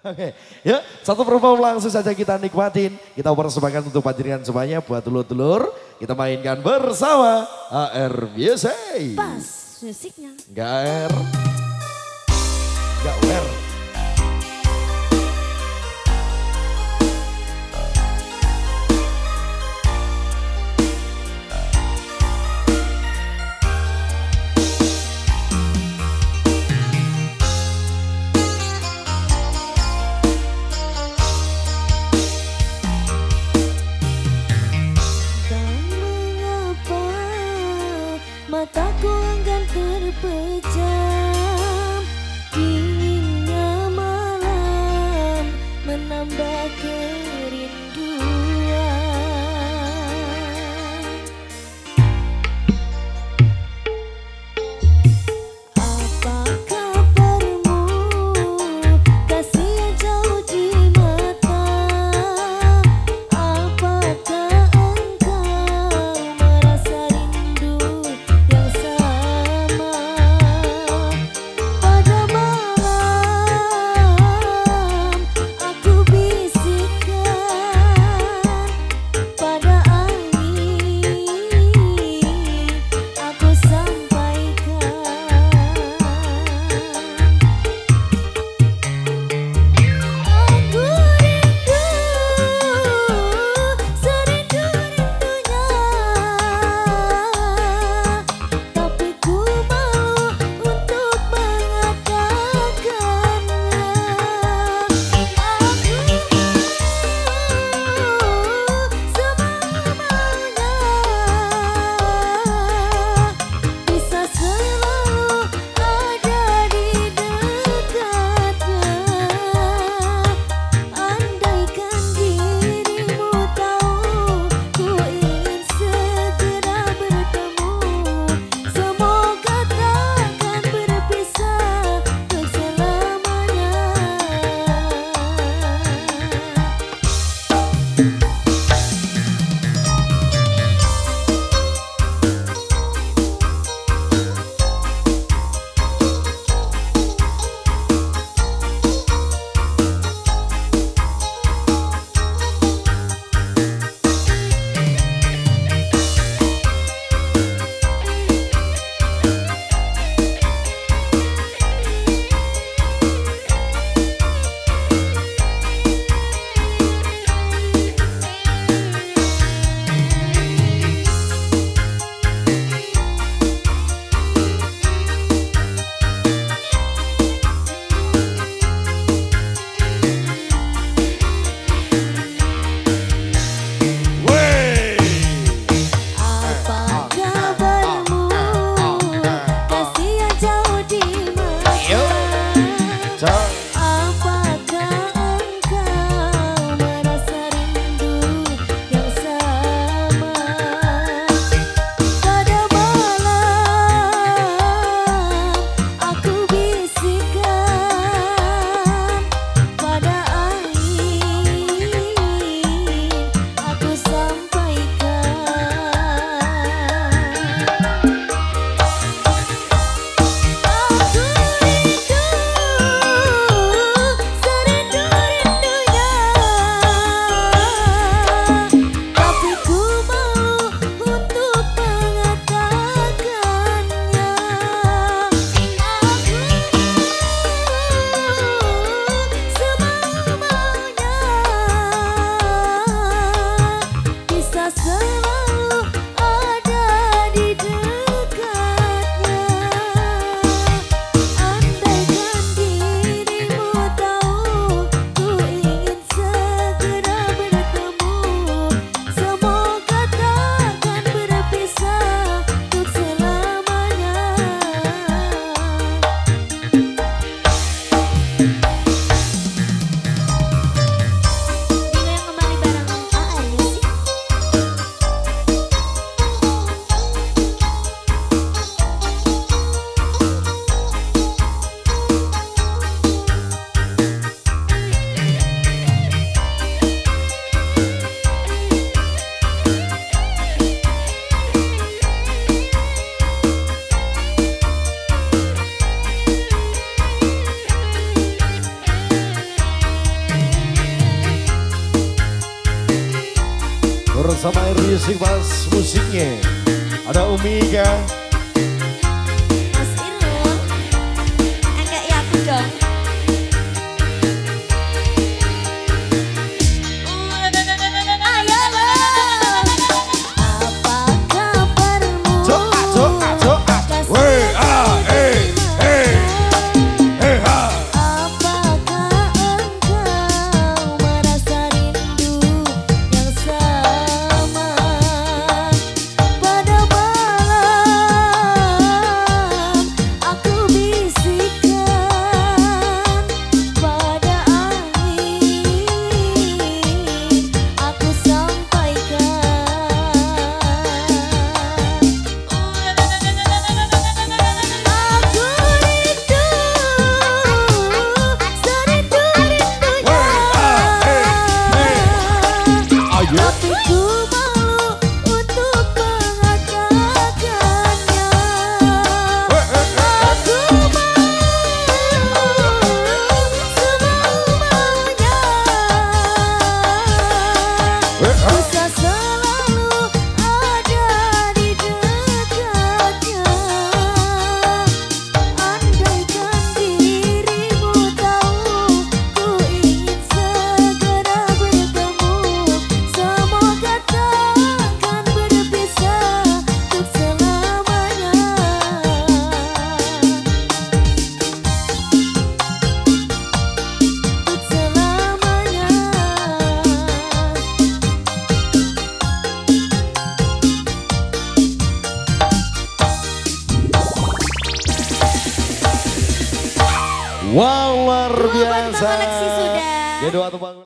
Oke, ya satu perform langsung saja kita nikmatin. Kita persembahkan untuk panjenengan semuanya buat telur-telur. Kita mainkan bersama AR Music. Pas musiknya. Gak R, gak wer. Mataku enggan terpejam, inginnya bersama Risik Mas musiknya. Ada Umika. Mas Irul, enggak ya aku dong. Tapi ku malu untuk mengatakannya. Aku mau semau-maunya. Bisa selalu ada di dekatnya. Andaikan dirimu tahu, ku ingin segera bertemu. Semoga takkan berpisah untuk selamanya. Untuk selamanya. Wow, luar biasa. Banget sudah. Gedo atau